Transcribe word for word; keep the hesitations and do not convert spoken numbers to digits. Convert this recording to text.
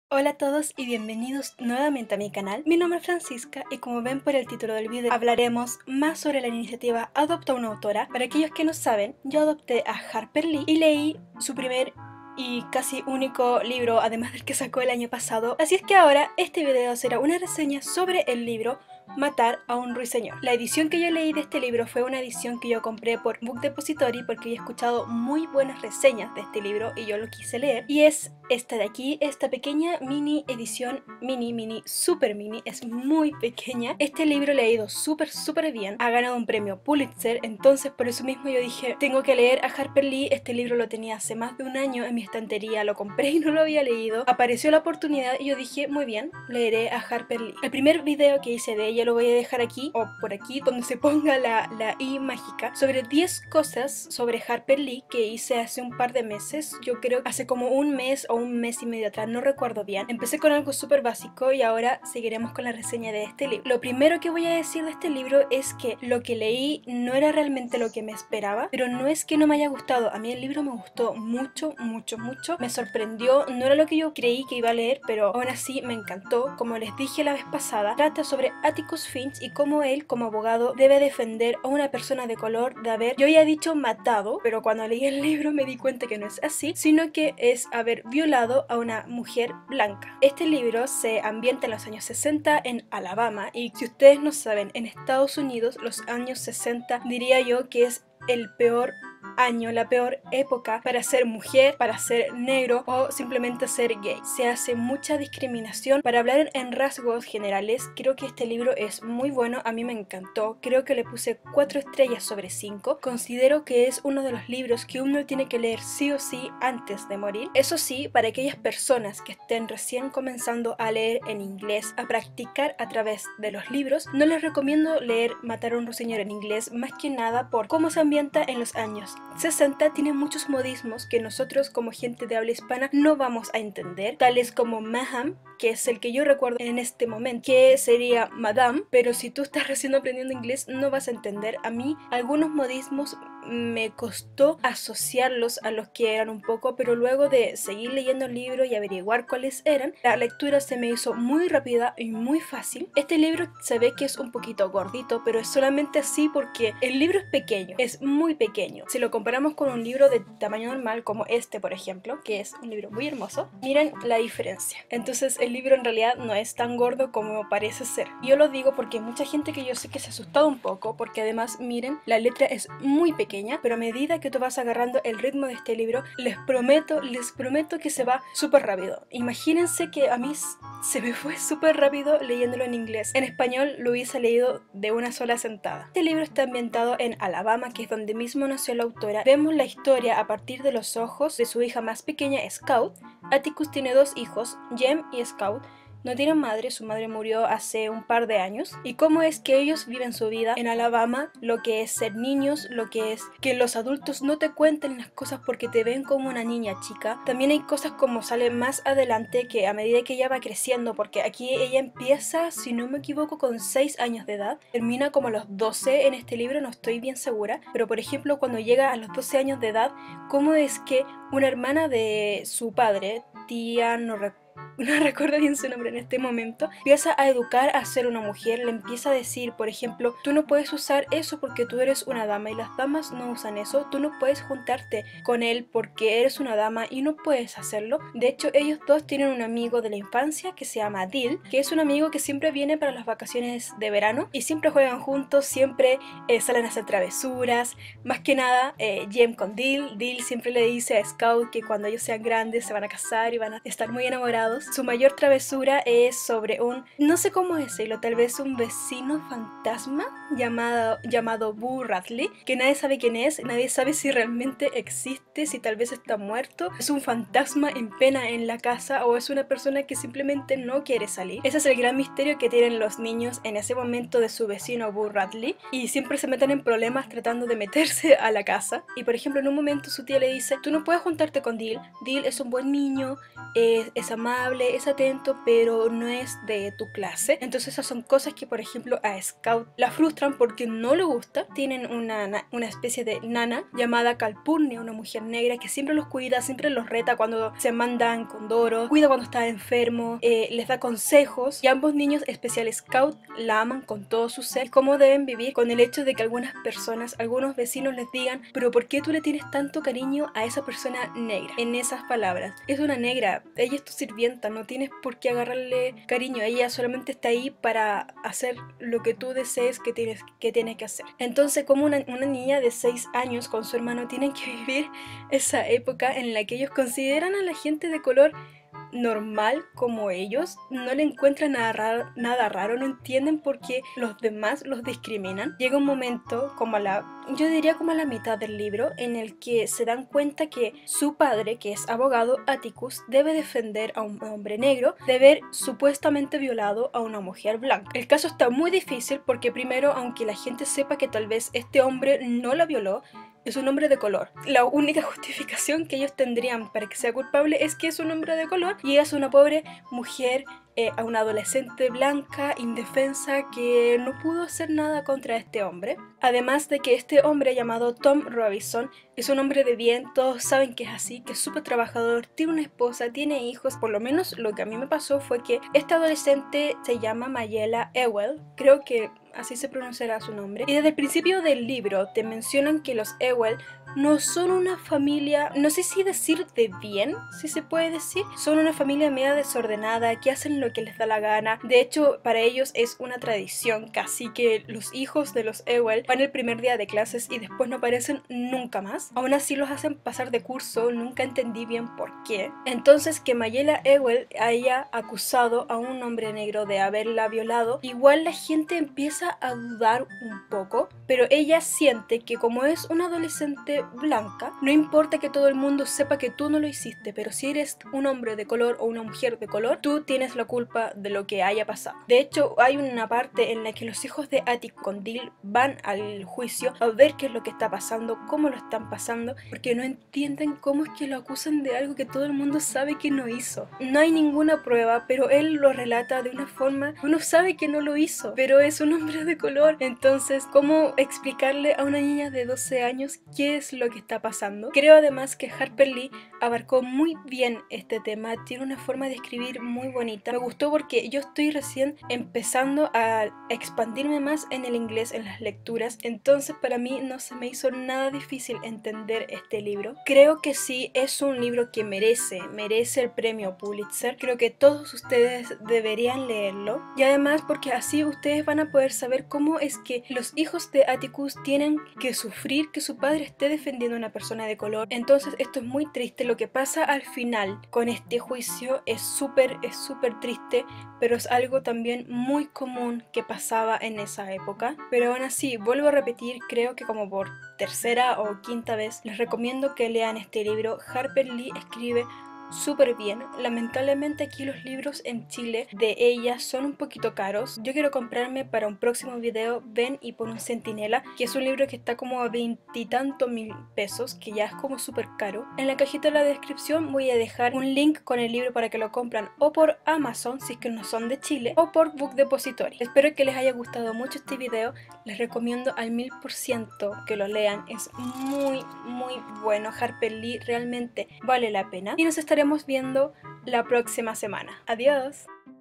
Hola a todos y bienvenidos nuevamente a mi canal. Mi nombre es Francisca y como ven por el título del video hablaremos más sobre la iniciativa Adopta una autora. Para aquellos que no saben, yo adopté a Harper Lee y leí su primer y casi único libro, además del que sacó el año pasado. Así es que ahora este video será una reseña sobre el libro Matar a un ruiseñor. La edición que yo leí de este libro fue una edición que yo compré por Book Depository porque había escuchado muy buenas reseñas de este libro y yo lo quise leer. Y es esta de aquí, esta pequeña mini edición, mini, mini, super mini, es muy pequeña. Este libro le ha ido súper, súper bien. Ha ganado un premio Pulitzer, entonces por eso mismo yo dije, tengo que leer a Harper Lee. Este libro lo tenía hace más de un año en mi estantería, lo compré y no lo había leído. Apareció la oportunidad y yo dije, muy bien, leeré a Harper Lee. El primer video que hice de ella lo voy a dejar aquí o por aquí donde se ponga la, la i mágica sobre diez cosas sobre Harper Lee que hice hace un par de meses. Yo creo que hace como un mes o un mes y medio atrás, no recuerdo bien. Empecé con algo súper básico y ahora seguiremos con la reseña de este libro. Lo primero que voy a decir de este libro es que lo que leí no era realmente lo que me esperaba, pero no es que no me haya gustado. A mí el libro me gustó mucho, mucho, mucho. Me sorprendió, no era lo que yo creí que iba a leer, pero aún así me encantó. Como les dije la vez pasada, trata sobre Atticus Finch y cómo él, como abogado, debe defender a una persona de color de haber, yo había dicho matado, pero cuando leí el libro me di cuenta que no es así, sino que es haber violado a una mujer blanca. Este libro se ambienta en los años sesenta en Alabama y si ustedes no saben, en Estados Unidos los años sesenta diría yo que es el peor año, la peor época para ser mujer, para ser negro o simplemente ser gay. Se hace mucha discriminación. Para hablar en rasgos generales, creo que este libro es muy bueno, a mí me encantó, creo que le puse cuatro estrellas sobre cinco. Considero que es uno de los libros que uno tiene que leer sí o sí antes de morir. Eso sí, para aquellas personas que estén recién comenzando a leer en inglés, a practicar a través de los libros, no les recomiendo leer Matar a un ruiseñor en inglés, más que nada por cómo se ambienta en los años sesenta. Tiene muchos modismos que nosotros como gente de habla hispana no vamos a entender, tales como Maham, que es el que yo recuerdo en este momento, que sería Madame, pero si tú estás recién aprendiendo inglés no vas a entender. A mí algunos modismos me costó asociarlos a los que eran un poco, pero luego de seguir leyendo el libro y averiguar cuáles eran, la lectura se me hizo muy rápida y muy fácil. Este libro se ve que es un poquito gordito, pero es solamente así porque el libro es pequeño, es muy pequeño. Si lo comparamos con un libro de tamaño normal como este, por ejemplo, que es un libro muy hermoso, miren la diferencia. Entonces el libro en realidad no es tan gordo como parece ser. Yo lo digo porque hay mucha gente que yo sé que se ha asustado un poco, porque además miren, la letra es muy pequeña, pero a medida que tú vas agarrando el ritmo de este libro, les prometo, les prometo que se va súper rápido. Imagínense que a mí se me fue súper rápido leyéndolo en inglés. En español lo hubiese leído de una sola sentada. Este libro está ambientado en Alabama, que es donde mismo nació la autora. Vemos la historia a partir de los ojos de su hija más pequeña, Scout. Atticus tiene dos hijos, Jem y Scout. No tienen madre, su madre murió hace un par de años. Y cómo es que ellos viven su vida en Alabama, lo que es ser niños, lo que es que los adultos no te cuenten las cosas porque te ven como una niña chica. También hay cosas como sale más adelante que a medida que ella va creciendo, porque aquí ella empieza, si no me equivoco, con seis años de edad, termina como a los doce en este libro, no estoy bien segura, pero por ejemplo cuando llega a los doce años de edad, cómo es que una hermana de su padre, tía, no recuerdo, no recuerdo bien su nombre en este momento, empieza a educar a ser una mujer, le empieza a decir, por ejemplo, tú no puedes usar eso porque tú eres una dama y las damas no usan eso, tú no puedes juntarte con él porque eres una dama y no puedes hacerlo. De hecho, ellos dos tienen un amigo de la infancia que se llama Dill, que es un amigo que siempre viene para las vacaciones de verano y siempre juegan juntos, siempre eh, salen a hacer travesuras, más que nada eh, Jem con Dill. Dill siempre le dice a Scout que cuando ellos sean grandes se van a casar y van a estar muy enamorados. Su mayor travesura es sobre un, no sé cómo decirlo, tal vez un vecino fantasma llamado, llamado Boo Radley, que nadie sabe quién es, nadie sabe si realmente existe, si tal vez está muerto, es un fantasma en pena en la casa o es una persona que simplemente no quiere salir. Ese es el gran misterio que tienen los niños en ese momento de su vecino Boo Radley y siempre se meten en problemas tratando de meterse a la casa. Y por ejemplo en un momento su tía le dice, tú no puedes juntarte con Dill, Dill es un buen niño, es, es amable, amable, es atento, pero no es de tu clase. Entonces esas son cosas que, por ejemplo, a Scout la frustran porque no le gusta. Tienen una, una especie de nana llamada Calpurnia, una mujer negra que siempre los cuida, siempre los reta cuando se mandan con Doro, cuida cuando está enfermo, eh, les da consejos, y ambos niños, especial Scout, la aman con todo su ser. Cómo deben vivir con el hecho de que algunas personas, algunos vecinos les digan: pero ¿por qué tú le tienes tanto cariño a esa persona negra? En esas palabras, es una negra, ella es tu sirvienta, no tienes por qué agarrarle cariño, ella solamente está ahí para hacer lo que tú desees que tienes que, tiene que hacer. Entonces, como una, una niña de seis años con su hermano tienen que vivir esa época en la que ellos consideran a la gente de color normal como ellos, no le encuentran nada raro, nada raro, no entienden por qué los demás los discriminan. Llega un momento, como a la, yo diría como a la mitad del libro, en el que se dan cuenta que su padre, que es abogado, Atticus, debe defender a un hombre negro de haber supuestamente violado a una mujer blanca. El caso está muy difícil porque primero, aunque la gente sepa que tal vez este hombre no la violó, es un hombre de color. La única justificación que ellos tendrían para que sea culpable es que es un hombre de color y ella es una pobre mujer, eh, a una adolescente blanca, indefensa, que no pudo hacer nada contra este hombre. Además de que este hombre llamado Tom Robinson es un hombre de bien, todos saben que es así, que es súper trabajador, tiene una esposa, tiene hijos. Por lo menos lo que a mí me pasó fue que esta adolescente se llama Mayela Ewell, creo que así se pronunciará su nombre, y desde el principio del libro te mencionan que los Ewell no son una familia, no sé si decir de bien, si se puede decir, son una familia media desordenada, que hacen lo que les da la gana. De hecho, para ellos es una tradición casi que los hijos de los Ewell van el primer día de clases y después no aparecen nunca más. Aún así los hacen pasar de curso, nunca entendí bien por qué. Entonces, que Mayela Ewell haya acusado a un hombre negro de haberla violado, igual la gente empieza a dudar un poco, pero ella siente que como es una adolescente blanca, no importa que todo el mundo sepa que tú no lo hiciste, pero si eres un hombre de color o una mujer de color, tú tienes la culpa de lo que haya pasado. De hecho, hay una parte en la que los hijos de Atticus con Dill van al juicio a ver qué es lo que está pasando, cómo lo están pasando, porque no entienden cómo es que lo acusan de algo que todo el mundo sabe que no hizo. No hay ninguna prueba, pero él lo relata de una forma, uno sabe que no lo hizo, pero es un hombre de color. Entonces, ¿cómo explicarle a una niña de doce años qué es lo que está pasando? Creo además que Harper Lee abarcó muy bien este tema, tiene una forma de escribir muy bonita. Me gustó porque yo estoy recién empezando a expandirme más en el inglés, en las lecturas, entonces para mí no se me hizo nada difícil entender este libro. Creo que sí es un libro que merece, merece el premio Pulitzer. Creo que todos ustedes deberían leerlo, y además porque así ustedes van a poder saber cómo es que los hijos de Atticus tienen que sufrir que su padre esté defendiendo a una persona de color. Entonces esto es muy triste. Lo que pasa al final con este juicio es súper, es súper triste, pero es algo también muy común que pasaba en esa época. Pero aún así, vuelvo a repetir, creo que como por tercera o quinta vez, les recomiendo que lean este libro. Harper Lee escribe súper bien. Lamentablemente aquí los libros en Chile de ella son un poquito caros. Yo quiero comprarme para un próximo video Ven y pon un centinela, que es un libro que está como a veintitantos mil pesos, que ya es como súper caro. En la cajita de la descripción voy a dejar un link con el libro para que lo compran o por Amazon si es que no son de Chile, o por Book Depository. Espero que les haya gustado mucho este video, les recomiendo al mil por ciento que lo lean, es muy muy bueno. Harper Lee realmente vale la pena y nos estaremos viendo la próxima semana. Adiós.